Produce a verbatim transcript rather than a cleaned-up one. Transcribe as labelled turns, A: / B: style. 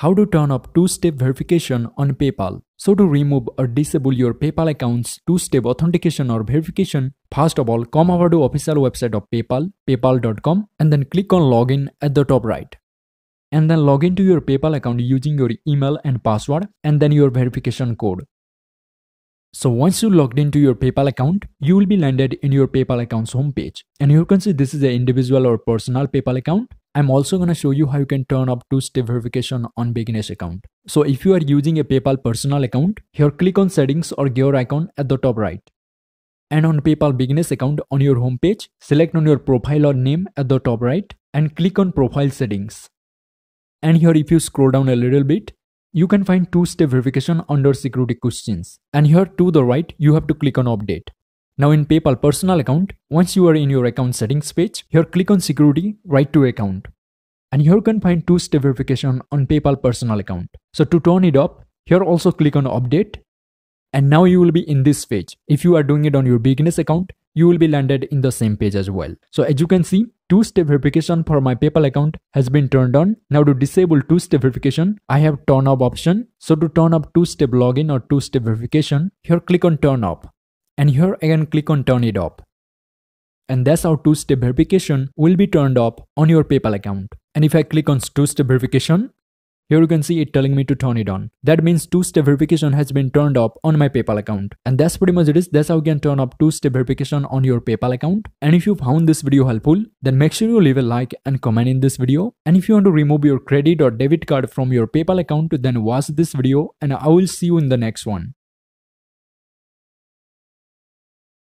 A: How to turn up two-step verification on PayPal. So to remove or disable your PayPal account's two-step authentication or verification, first of all, come over to official website of PayPal, paypal dot com, and then click on login at the top right. And then log into your PayPal account using your email and password and then your verification code. So once you logged into your PayPal account, you will be landed in your PayPal account's homepage. And you can see this is an individual or personal PayPal account. I'm also going to show you how you can turn up two-step verification on Beginners account. So if you are using a PayPal personal account, here click on settings or gear icon at the top right. And on PayPal Beginners account on your homepage, select on your profile or name at the top right and click on profile settings. And here if you scroll down a little bit, you can find two-step verification under security questions. And here to the right, you have to click on update. Now in PayPal personal account, once you are in your account settings page, here click on security, right to account. And here you can find two-step verification on PayPal personal account. So to turn it up, here also click on update. And now you will be in this page. If you are doing it on your Beginners account, you will be landed in the same page as well. So as you can see, two-step verification for my PayPal account has been turned on. Now to disable two-step verification, I have turn up option. So to turn up two-step login or two-step verification, here click on turn up. And here again click on turn it up. And that's how two-step verification will be turned up on your PayPal account. And if I click on two-step verification, here you can see it telling me to turn it on. That means two-step verification has been turned up on my PayPal account. And that's pretty much it is. That's how you can turn up two-step verification on your PayPal account. And if you found this video helpful, then make sure you leave a like and comment in this video. And if you want to remove your credit or debit card from your PayPal account, then watch this video and I will see you in the next one.